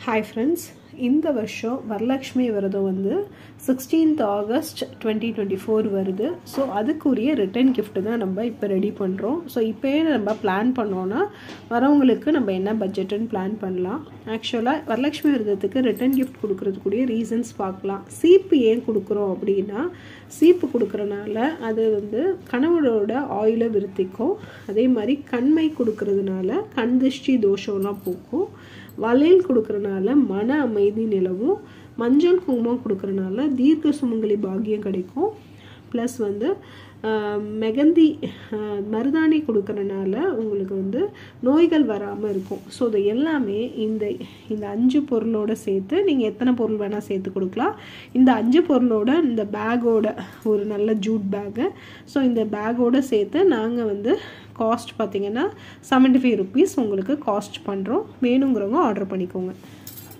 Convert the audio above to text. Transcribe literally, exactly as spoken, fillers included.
Hi friends, இந்த வருஷம் வரலட்சுமி விரதம் வந்து sixteenth August twenty twenty-four வருது. ஸோ அதுக்குரிய ரிட்டர்ன் கிஃப்ட் தான் நம்ம இப்போ ரெடி பண்ணுறோம். ஸோ இப்போயே நம்ம பிளான் பண்ணோன்னா வரவங்களுக்கு நம்ம என்ன பட்ஜெட்டுன்னு பிளான் பண்ணலாம். ஆக்சுவலாக வரலட்சுமி விரதத்துக்கு ரிட்டர்ன் கிஃப்ட் கொடுக்கறதுக்குரிய ரீசன்ஸ் பார்க்கலாம். சீப்பு ஏன் கொடுக்குறோம் அப்படின்னா, சீப்பு கொடுக்குறனால அது வந்து கணவனோட ஆயிலை விருத்திக்கும், அதே மாதிரி கண்மை கொடுக்கறதுனால கண் திருஷ்டி தோஷம்லாம் போக்கும், வளையல் கொடுக்கறனால மன அமைதி நிலவும், மஞ்சள் குங்குமம் கொடுக்கறனால தீர்க்க சுமங்கலி பாக்கியம் கிடைக்கும், ப்ளஸ் வந்து மெகந்தி மருதாணி கொடுக்கறனால உங்களுக்கு வந்து நோய்கள் வராமல் இருக்கும். ஸோ இது எல்லாமே இந்த இந்த அஞ்சு பொருளோடு சேர்த்து நீங்கள் எத்தனை பொருள் வேணால் சேர்த்து கொடுக்கலாம். இந்த அஞ்சு பொருளோட இந்த பேக்கோட ஒரு நல்ல ஜூட் பேக்கு, ஸோ இந்த பேக்கோடு சேர்த்து நாங்கள் வந்து காஸ்ட் பார்த்திங்கன்னா செவன்ட்டி ஃபைவ் ருபீஸ் உங்களுக்கு காஸ்ட் பண்ணுறோம். வேணுங்கிறவங்க ஆர்டர் பண்ணிக்கோங்க.